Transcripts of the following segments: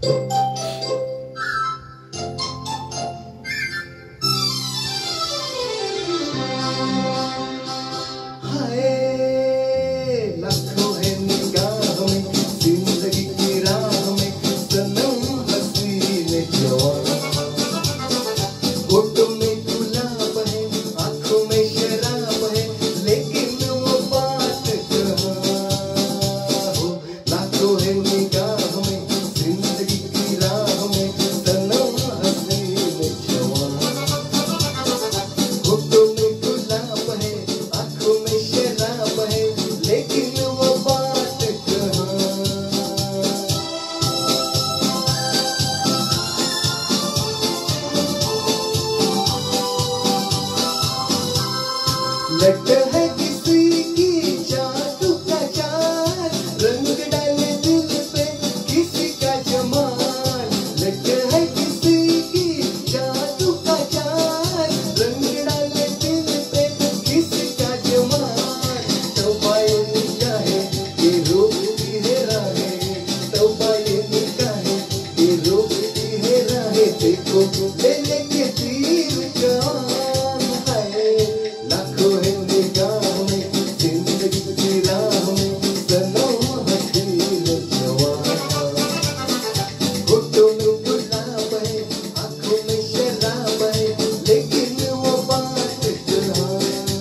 लगता है किसी की जादू का जाल, रंग डाले दिल पे किसी का जमाल। लगता है किसी की जादू का जाल, रंग डाले दिल पे किसी का जमाल। तौबा ये निगाहें ये रोकती है राहें, तौबा ये निगाहें ये रोकती है राहें। देखो ले लेके तीर कमान है, लाखों है निगाहों में जिंदगी की राह में सनम हसीन जवान। होठों में गुलाब है, आँखों में शराब है, लेकिन वो बात कहाँ।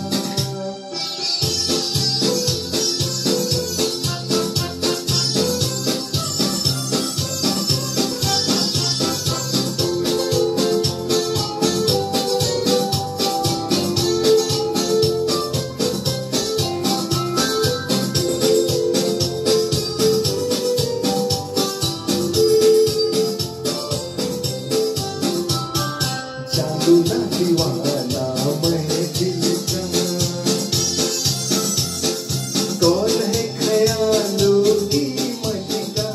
जादू ना दीवाना मैं दिल का, कौन है ख्यालों की मलिका।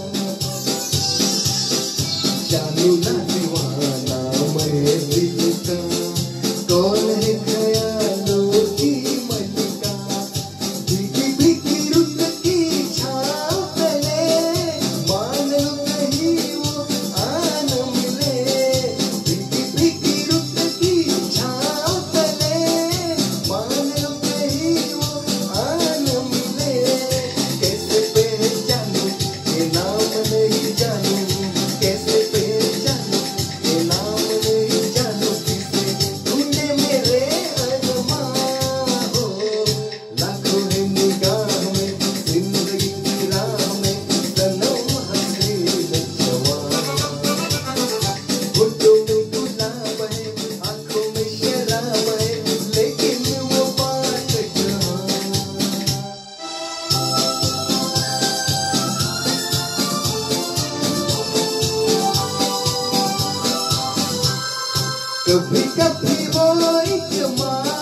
जादू ना दीवाना मैं दिल का, कौन है ख्यालों की मलिका। भीगी भीगी रुत की छाँव तले, मान लो कहीं वो आन मिले। भीगी भीगी रुत की छाँव तले, मान लो कहीं वो आन मिले। कैसे पहचानूं ये नाम नहीं जानूं, कैसे पहचानूं ये नाम नहीं जानूं। किसे ढूंढे मेरे अरमां हो, लाखों है निगाह में जिंदगी की राह में सनम हसीन जवान। होठों में गुलाब है, आँखों में शराब है, लेकिन वो बात कहाँ। कभी कभी वो एक माँ